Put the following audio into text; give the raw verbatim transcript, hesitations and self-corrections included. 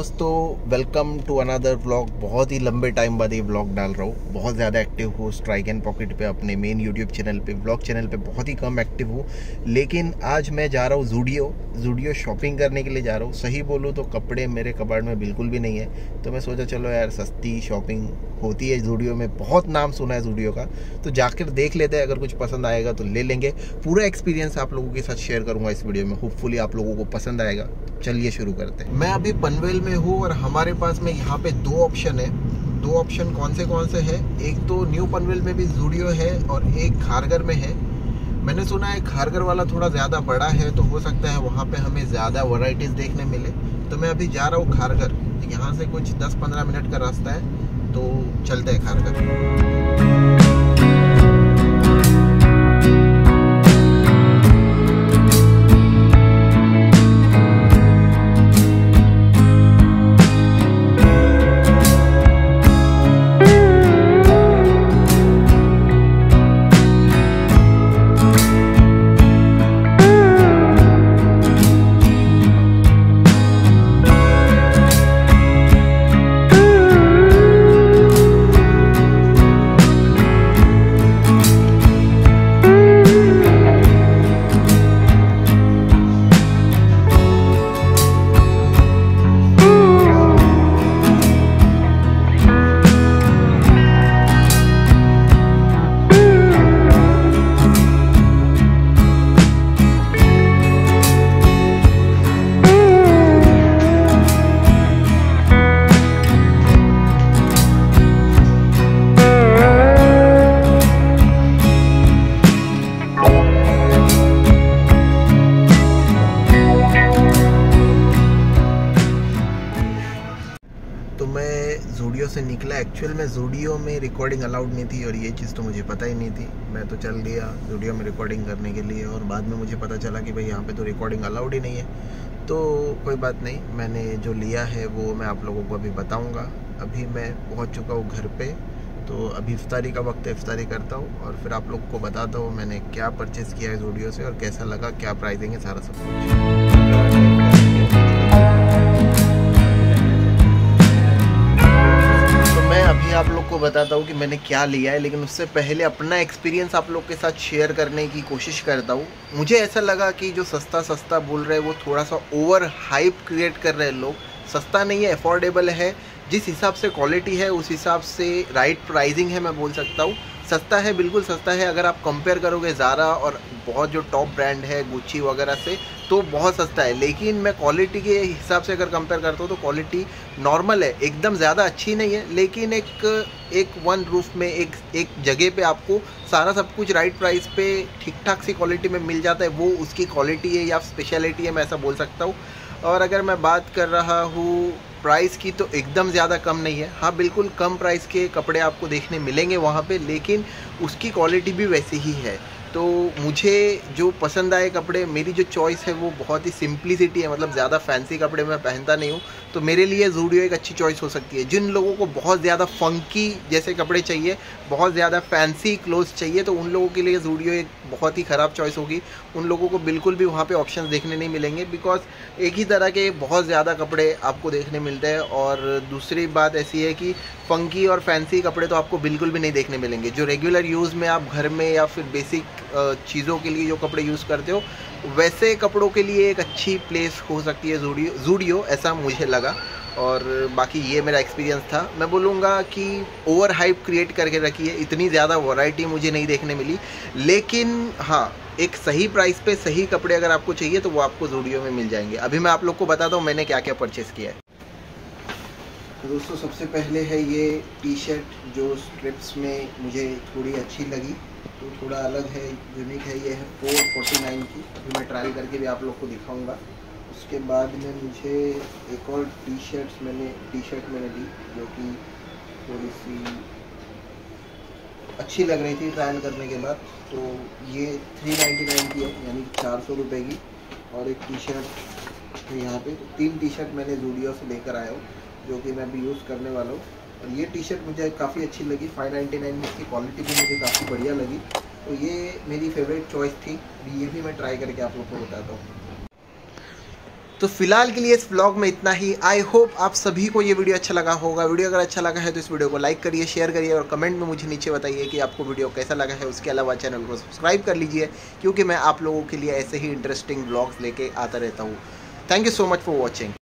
दोस्तों, welcome to another vlog. बहुत ही लंबे टाइम बाद ये व्लॉग डाल रहा हूँ। बहुत ज़्यादा एक्टिव हूँ स्ट्राइक एंड पॉकेट पे, अपने मेन यूट्यूब चैनल पे, व्लॉग चैनल पे बहुत ही कम एक्टिव हूँ। लेकिन आज मैं जा रहा हूँ ज़ूडियो ज़ूडियो शॉपिंग करने के लिए जा रहा हूँ। सही बोलूँ तो कपड़े मेरे कबाड़ में बिल्कुल भी नहीं है, तो मैं सोचा चलो यार सस्ती शॉपिंग होती है ज़ूडियो में। बहुत नाम सुना है ज़ूडियो का, तो जाकर देख लेते हैं। अगर कुछ पसंद आएगा तो ले लेंगे। पूरा एक्सपीरियंस आप लोगों के साथ शेयर करूँगा इस वीडियो में। होपफुली आप लोगों को पसंद आएगा। चलिए शुरू करते हैं। मैं अभी पनवेल में हूँ और हमारे पास में यहाँ पे दो ऑप्शन है। दो ऑप्शन कौन से कौन से हैं? एक तो न्यू पनवेल में भी ज़ूडियो है और एक खारगर में है। मैंने सुना है खारगर वाला थोड़ा ज़्यादा बड़ा है, तो हो सकता है वहाँ पे हमें ज़्यादा वैरायटीज़ देखने मिले। तो मैं अभी जा रहा हूँ खारगर। यहाँ से कुछ दस पंद्रह मिनट का रास्ता है, तो चलते हैं खारगर। तो मैं ज़ूडियो से निकला। एक्चुअल में ज़ूडियो में रिकॉर्डिंग अलाउड नहीं थी और ये चीज़ तो मुझे पता ही नहीं थी। मैं तो चल दिया ज़ूडियो में रिकॉर्डिंग करने के लिए और बाद में मुझे पता चला कि भाई यहाँ पे तो रिकॉर्डिंग अलाउड ही नहीं है। तो कोई बात नहीं, मैंने जो लिया है वो मैं आप लोगों को अभी बताऊँगा। अभी मैं पहुँच चुका हूँ घर पर, तो अभी इफ्तारी का वक्त है, इफ्तारी करता हूँ और फिर आप लोग को बताता हूँ मैंने क्या परचेज़ किया है ज़ूडियो से और कैसा लगा, क्या प्राइसिंग है, सारा सब कुछ। अभी आप लोग को बताता हूँ कि मैंने क्या लिया है, लेकिन उससे पहले अपना एक्सपीरियंस आप लोग के साथ शेयर करने की कोशिश करता हूँ। मुझे ऐसा लगा कि जो सस्ता सस्ता बोल रहे हैं वो थोड़ा सा ओवर हाइप क्रिएट कर रहे हैं लोग। सस्ता नहीं है, अफोर्डेबल है। जिस हिसाब से क्वालिटी है उस हिसाब से राइट प्राइसिंग है, मैं बोल सकता हूँ। सस्ता है, बिल्कुल सस्ता है। अगर आप कंपेयर करोगे ज़ारा और बहुत जो टॉप ब्रांड है गुच्ची वगैरह से, तो बहुत सस्ता है। लेकिन मैं क्वालिटी के हिसाब से अगर कंपेयर करता हूँ तो क्वालिटी नॉर्मल है, एकदम ज़्यादा अच्छी नहीं है। लेकिन एक एक वन रूफ में एक एक जगह पे आपको सारा सब कुछ राइट प्राइस पे ठीक ठाक सी क्वालिटी में मिल जाता है। वो उसकी क्वालिटी है या स्पेशलिटी है, मैं ऐसा बोल सकता हूँ। और अगर मैं बात कर रहा हूँ प्राइस की, तो एकदम ज़्यादा कम नहीं है। हाँ, बिल्कुल कम प्राइस के कपड़े आपको देखने मिलेंगे वहाँ पे, लेकिन उसकी क्वालिटी भी वैसी ही है। तो मुझे जो पसंद आए कपड़े, मेरी जो चॉइस है वो बहुत ही सिंप्लिसिटी है। मतलब ज़्यादा फैंसी कपड़े मैं पहनता नहीं हूँ, तो मेरे लिए ज़ूडियो एक अच्छी चॉइस हो सकती है। जिन लोगों को बहुत ज़्यादा फंकी जैसे कपड़े चाहिए, बहुत ज़्यादा फैंसी क्लोथ्स चाहिए, तो उन लोगों के लिए ज़ूडियो एक बहुत ही ख़राब चॉइस होगी। उन लोगों को बिल्कुल भी वहाँ पे ऑप्शंस देखने नहीं मिलेंगे, बिकॉज एक ही तरह के बहुत ज़्यादा कपड़े आपको देखने मिलते हैं। और दूसरी बात ऐसी है कि फंकी और फैंसी कपड़े तो आपको बिल्कुल भी नहीं देखने मिलेंगे। जो रेगुलर यूज़ में आप घर में या फिर बेसिक चीज़ों के लिए जो कपड़े यूज़ करते हो, वैसे कपड़ों के लिए एक अच्छी प्लेस हो सकती है ज़ूडियो ज़ूडियो ऐसा मुझे लगा। और बाकी ये मेरा एक्सपीरियंस था। मैं बोलूँगा कि ओवर हाइप क्रिएट करके रखी है, इतनी ज़्यादा वैरायटी मुझे नहीं देखने मिली। लेकिन हाँ, एक सही प्राइस पे सही कपड़े अगर आपको चाहिए तो वो आपको ज़ूडियो में मिल जाएंगे। अभी मैं आप लोग को बताता हूँ मैंने क्या क्या परचेज़ किया है। तो दोस्तों, सबसे पहले है ये टी शर्ट जो स्ट्रिप्स में मुझे थोड़ी अच्छी लगी, तो थोड़ा अलग है, यूनिक है। ये है फोर फोर्टी नाइन की। अभी मैं ट्रायल करके भी आप लोग को दिखाऊंगा। उसके बाद में मुझे एक और टी शर्ट्स मैंने टी शर्ट मैंने ली जो कि थोड़ी सी अच्छी लग रही थी ट्रायल करने के बाद। तो ये थ्री नाइन्टी नाइन की है, यानी चार सौ रुपये की। और एक टी शर्ट है यहाँ पे। तो तीन टी शर्ट मैंने ज़ूडियो से लेकर आया हूँ, जो कि मैं अभी यूज़ करने वाला हूँ। और ये टी शर्ट मुझे काफ़ी अच्छी लगी, फाइव नाइन्टी नाइन में इसकी क्वालिटी भी मुझे काफ़ी बढ़िया लगी। तो ये मेरी फेवरेट चॉइस थी। ये भी मैं ट्राई करके आप लोग को बताता हूँ। तो फिलहाल के लिए इस ब्लॉग में इतना ही। आई होप आप सभी को ये वीडियो अच्छा लगा होगा। वीडियो अगर अच्छा लगा है तो इस वीडियो को लाइक करिए, शेयर करिए और कमेंट में मुझे नीचे बताइए कि आपको वीडियो कैसा लगा है। उसके अलावा चैनल को सब्सक्राइब कर लीजिए, क्योंकि मैं आप लोगों के लिए ऐसे ही इंटरेस्टिंग ब्लॉग्स लेके आता रहता हूँ। Thank you so much for watching.